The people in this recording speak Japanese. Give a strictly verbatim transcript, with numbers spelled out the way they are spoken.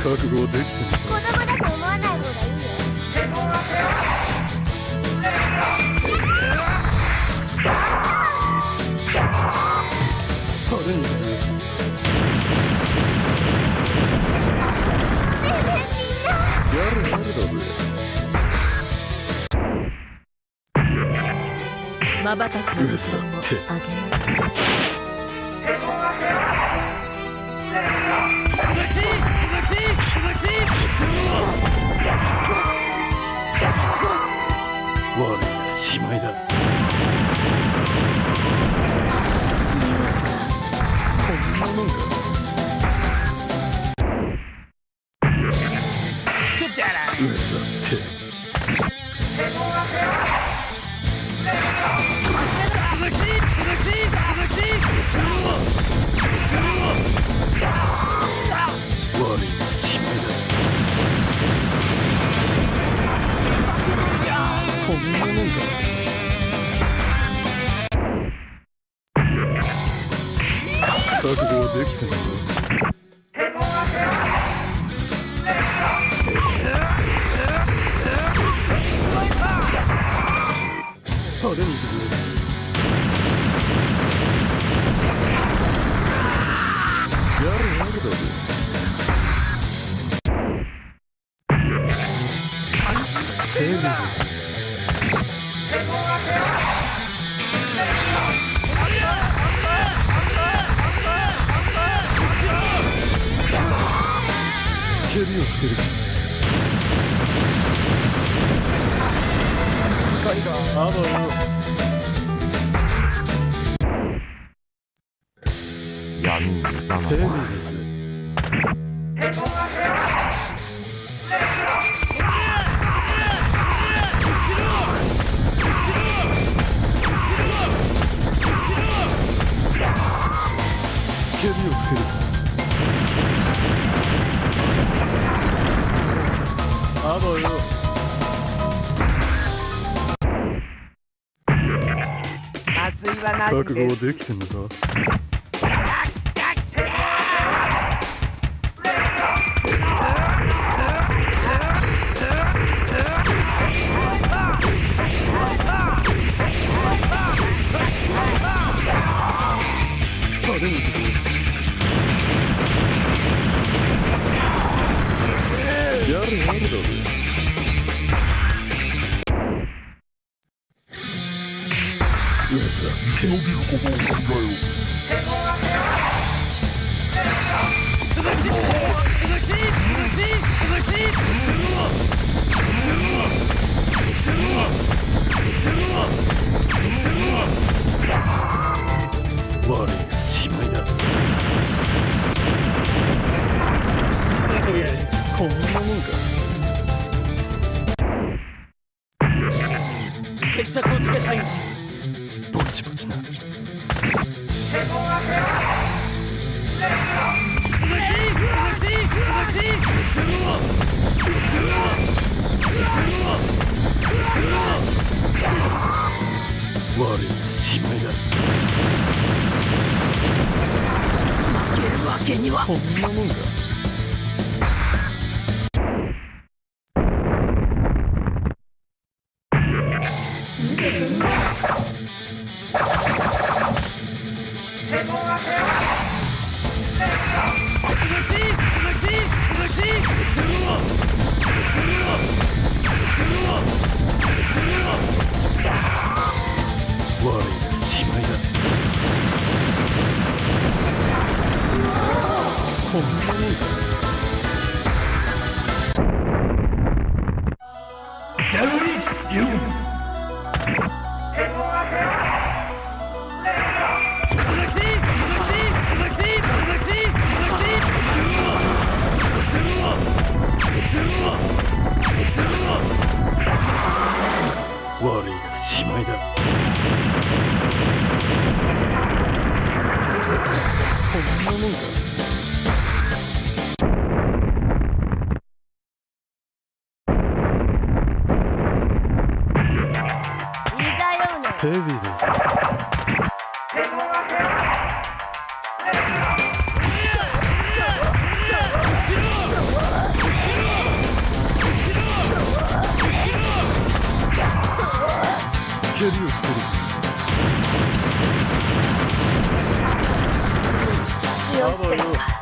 覚悟できてる。 子供だと思わない方がいいよ。 派手にする。 ねえねえみんな。 やるやるだぜ。 まばたきの時間をあげる。 我らしまいだ。こんなもんか。上だって。我らしまいだ。こんなもんか。覚悟はできてるぞ。派手にする。やるやるだぜ。テレビ蹴りをつける。あばよ。闇にいたのはテレビ蹴りをつける。あばよ。覚悟はできてんのか。派手にする。やるやるだぜ。上だって伸びることを考えよう。我らしまいだ。こんなもんか。決着をつけたい。ぼちぼちな。我らしまいだ。負けるわけには。こんなもんか。我らしまいだ。こんなもんか。我らしまいだ。こんなもんか。ヘビーだ。 ってるわ。